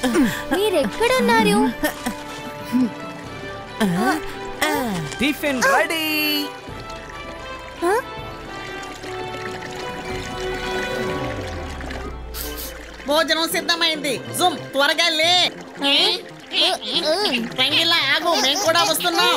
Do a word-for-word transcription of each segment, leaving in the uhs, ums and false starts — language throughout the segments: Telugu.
మీరెక్కడున్నారు? Tiffin ready. భోజనం సిద్ధమైంది. జుమ్ త్వరగా లే. రంగిలా ఆగు, మేము కూడా వస్తున్నాం.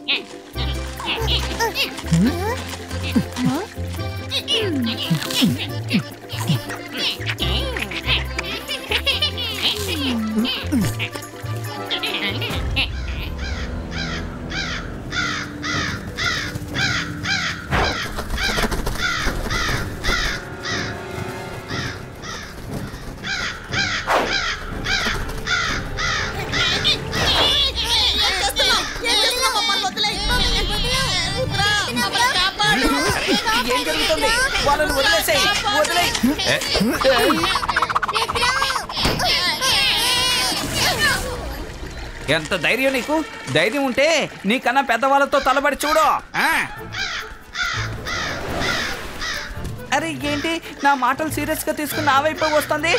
ఏం జరుగుతుంది? వాళ్ళని వదిలేసేయ్, వదిలేయ్. ఎంత ధైర్యం నీకు? ధైర్యం ఉంటే నీకన్నా పెద్దవాళ్ళతో తలబడి చూడు. అరే ఏంటి నా మాటలు సీరియస్ గా తీసుకుని నా వైపు వస్తుంది?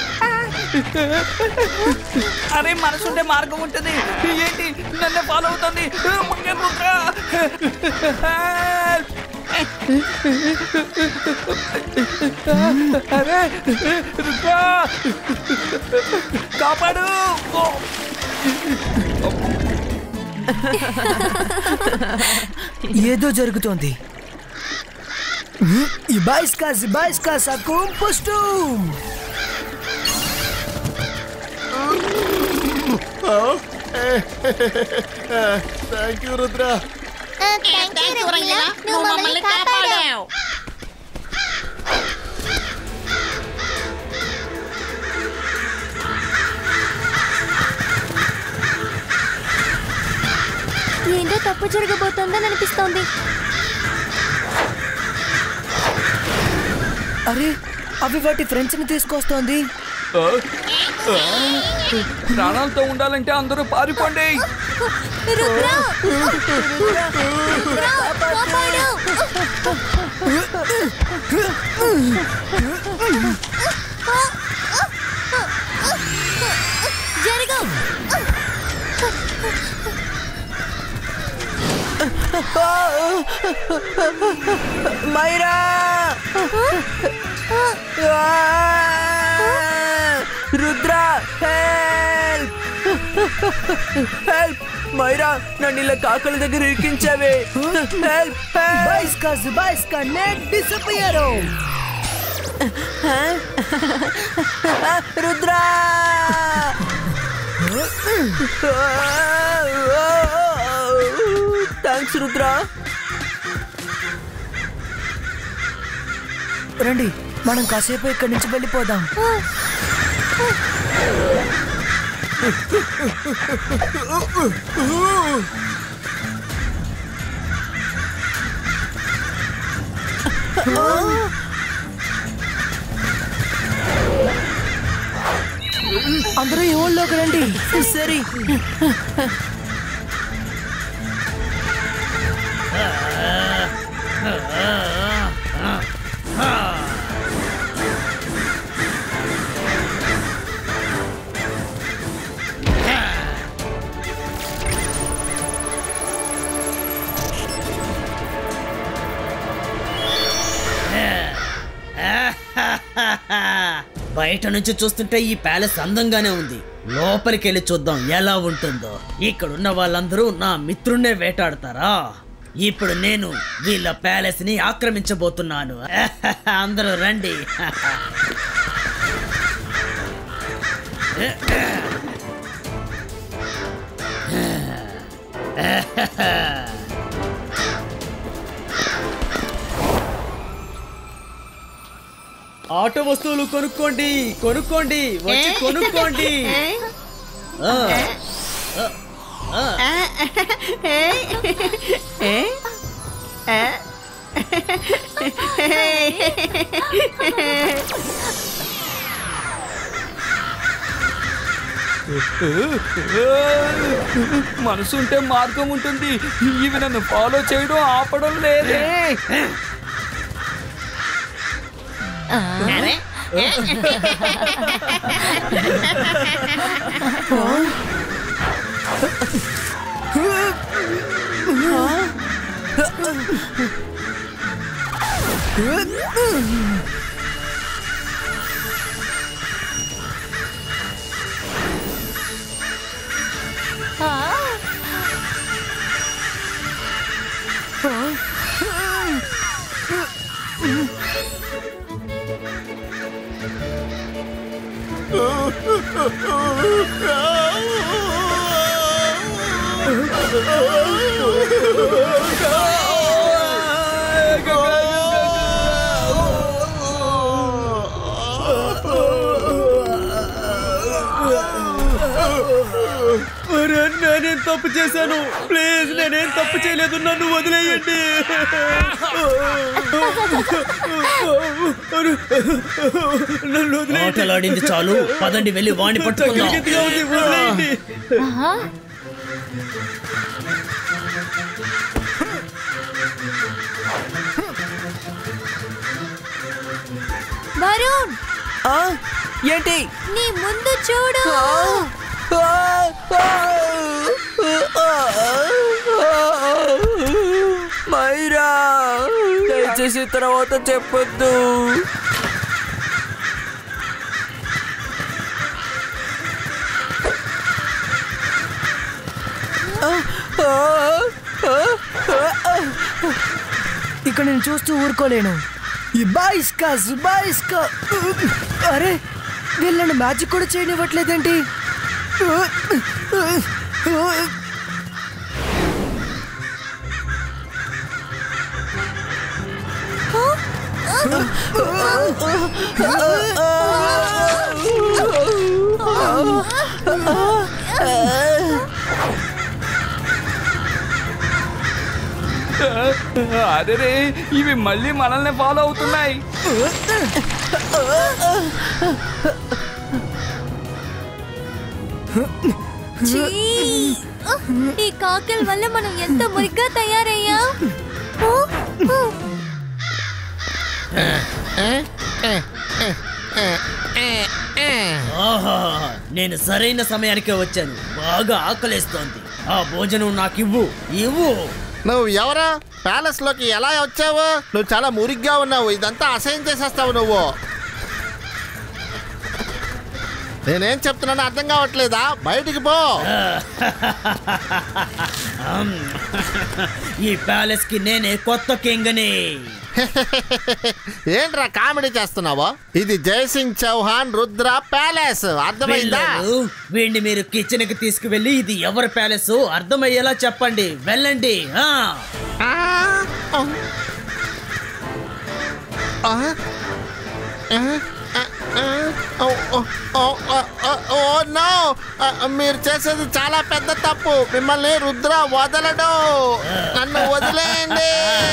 అరే మనసుంటే మార్గం ఉంటుంది. ఏంటి నన్ను ఫాలో అవుతుంది? అరే కాపాడు. ఏదో జరుగుతోంది. Ibaiska, Zibaiska, Sakum Postum! Thank you, Rudra. Thank you, Rangila. నువ్వు మమ్మల్ని కాపాడావు. ఏంటో తప్పు జరగబోతోందని అనిపిస్తోంది. అరే అవి వాటి ఫ్రెండ్స్ ని తీసుకొస్తోంది. ప్రాణాలతో ఉండాలంటే అందరూ పారిపోండి. మైరా రుద్ర హెల్ప్ హెల్ప్ మైరా నన్ను ఇలా కాకల దగ్గర ఇరికించావే. హెల్ప్ బైస్కా బైస్కా net disappear. Rudra thanks Rudra. రండి మనం కాసేపు ఇక్కడి నుంచి వెళ్ళిపోదాం. అందరూ ఈ ఊళ్ళోకి రండి. సరే బయట నుంచి చూస్తుంటే ఈ ప్యాలెస్ అందంగానే ఉంది. లోపలికి వెళ్ళి చూద్దాం ఎలా ఉంటుందో. ఇక్కడున్న వాళ్ళందరూ నా మిత్రున్నే వేటాడతారా? ఇప్పుడు నేను వీళ్ళ ప్యాలెస్ ని ఆక్రమించబోతున్నాను. అందరూ రండి. ఆట వస్తువులు కొనుక్కోండి, కొనుక్కోండి, వచ్చి కొనుక్కోండి. మనసుంటే మార్గం ఉంటుంది. ఇవి నన్ను ఫాలో చేయడం ఆపడం లేదే. నేనేం తప్పు చేశాను? ప్లీజ్, నేనేం తప్పు చేయలేదు, నన్ను వదిలేయండి. నన్ను ఆటలాడింది చాలు, పదండి వెళ్ళి వాణ్ణి పట్టుకుందాం. వదిలేయండి. వరుణ్, ఏంటి? నీ ముందు చూడు. మైరా, దయచేసి తర్వాత చెప్పొద్దు. ఇక్కడ నేను చూస్తూ ఊరుకోలేను. ఈ బాయిస్కా జుబాయిస్కా, అరే వీళ్ళని మ్యాజిక్ కూడా చేయనివ్వట్లేదేంటి? అరే, ఇవి మళ్ళీ మనల్ని ఫాలో అవుతున్నాయి. ఈ కాకిల్ వల్ల మనం ఎంత మురిగ్గా తయారయ్యా. ఆహా, నేను సరైన సమయానికే వచ్చాను. బాగా ఆకలేస్తోంది. ఆ భోజనం నాకు ఇవ్వు ఇవ్వు. నువ్వు ఎవరా? ప్యాలెస్ లోకి ఎలా వచ్చావు? నువ్వు చాలా మురిగ్గా ఉన్నావు. ఇదంతా అసహ్యం చేసేస్తావు నువ్వు. నేనేం చెప్తున్నానో అర్థం కావట్లేదా? బయటికి పో. ఈ ప్యాలెస్ కి నేనే కొత్త కింగ్ని. ఏంట్రా కామెడీ చేస్తున్నావో? ఇది జయసింగ్ చౌహాన్ రుద్ర ప్యాలెస్, అర్థమైందా? వీడిని మీరు కిచెన్ కి తీసుకువెళ్ళి ఇది ఎవరి ప్యాలెస్ అర్థమయ్యేలా చెప్పండి. వెళ్ళండి. మీరు చేసేది చాలా పెద్ద తప్పు. మిమ్మల్ని రుద్ర వదలడు. నన్ను వదిలేయండి.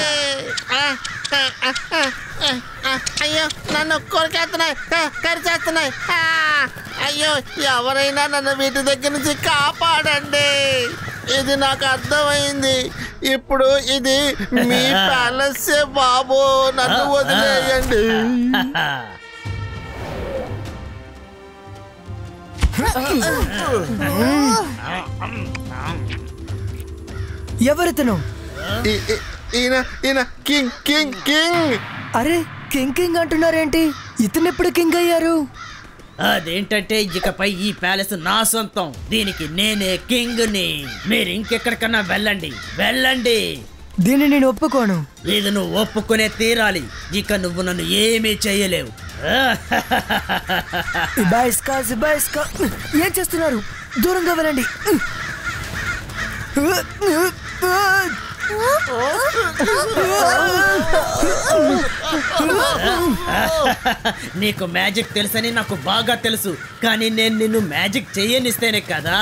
అయ్యో, నన్ను కొరికేస్తున్నాయి, కరిచేస్తున్నాయి. అయ్యో, ఎవరైనా నన్ను వీటి దగ్గర నుంచి కాపాడండి. ఇది నాకు అర్థమైంది. ఇప్పుడు ఇది మీ ప్యాలెస్ బాబు. నన్ను వదిలేయండి. ఎవరితను? ఈయన ఈయన కింగ్ కింగ్ కింగ్. అరే, కింగ్ కింగ్ అంటున్నారేంటి? ఇతను ఎప్పుడు కింగ్ అయ్యారు? అదేంటంటే ఇకపై ఈ ప్యాలెస్ నా సొంతం. దీనికి నేనే కింగ్ని. మీరు ఇంకెక్కడికన్నా వెళ్ళండి, వెళ్ళండి. దీన్ని నేను ఒప్పుకోను. ఇది నువ్వు ఒప్పుకునే తీరాలి. ఇక నువ్వు నన్ను ఏమీ చేయలేవు. బాయిస్కా జుబాయిస్కా, ఏం చేస్తున్నారు? దూరంగా వెళ్ళండి. నీకు మ్యాజిక్ తెలుసని నాకు బాగా తెలుసు, కానీ నేను నిన్ను మ్యాజిక్ చేయనిస్తేనే కదా.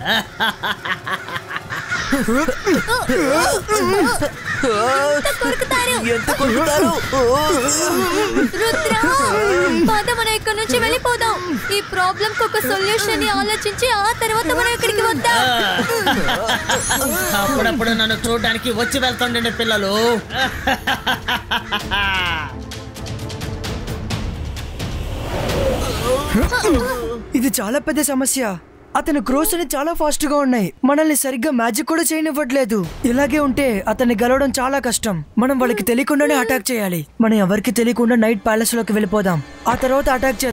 ఎంత కొరుకుతారు? రుద్ర, పద మనం ఇక్కడ నుంచి వెళ్ళిపోదాం. ఈ ప్రాబ్లం కి ఒక సొల్యూషన్ ని ఆలోచించి ఆ తర్వాత మనం ఇక్కడికి వద్దాం. అప్పుడప్పుడు నన్ను చూడడానికి వచ్చి వెళ్తుండే పిల్లలు. ఇది చాలా పెద్ద సమస్య. అతని క్రోస్ అని చాలా ఫాస్ట్ గా ఉన్నాయి. మనల్ని సరిగ్గా మ్యాజిక్ కూడా చేయనివ్వట్లేదు. ఇలాగే ఉంటే అతన్ని గెలవడం చాలా కష్టం. మనం వాళ్ళకి తెలియకుండానే అటాక్ చేయాలి. మనం ఎవరికి తెలియకుండా నైట్ ప్యాలెస్ లోకి వెళ్ళిపోదాం. ఆ తర్వాత అటాక్